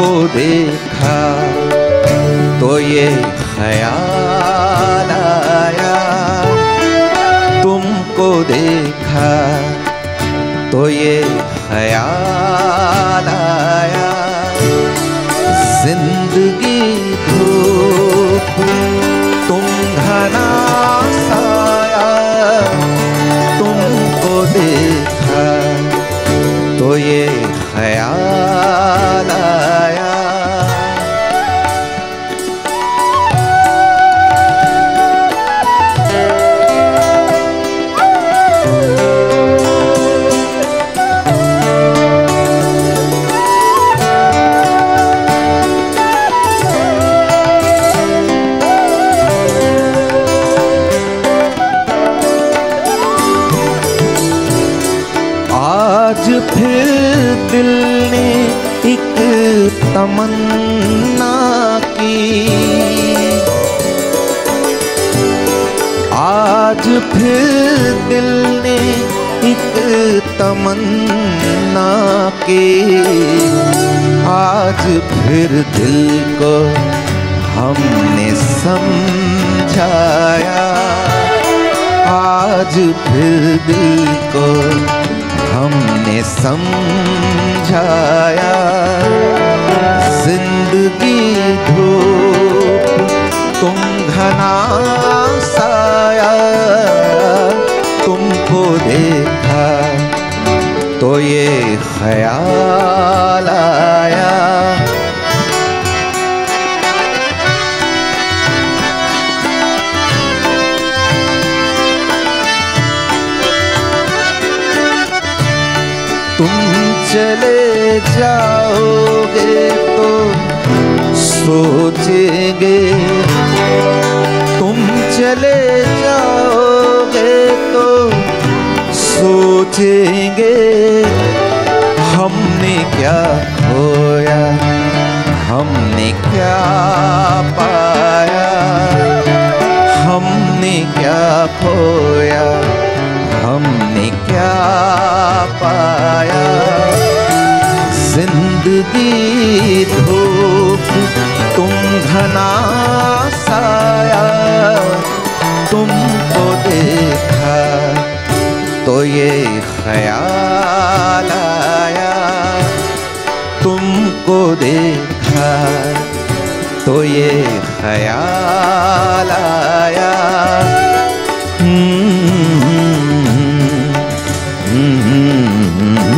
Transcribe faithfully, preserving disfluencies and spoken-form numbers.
देखा तो ये ख्याल आया, तुमको देखा तो ये ख्याल आया। जिंदगी धूप तुम घना साया, तुमको देखा तो ये ख्याल आया। आज फिर दिल ने एक तमन्ना की, आज फिर दिल ने एक तमन्ना की, आज फिर दिल को हमने समझाया, आज फिर दिल को हमने समझाया। जिंदगी धूप तुम घना साया, तुमको देखा तो ये ख्याल आया। तुम चले जाओगे तो सोचेंगे, तुम चले जाओगे तो सोचेंगे, हमने क्या खोया हमने क्या पाया, हमने क्या खोया हमने क्या पाया। जिंदगी धूप तुम घना साया, तुमको देखा तो ये ख्याल आया, तुमको देखा तो ये ख्याल आया। Hmm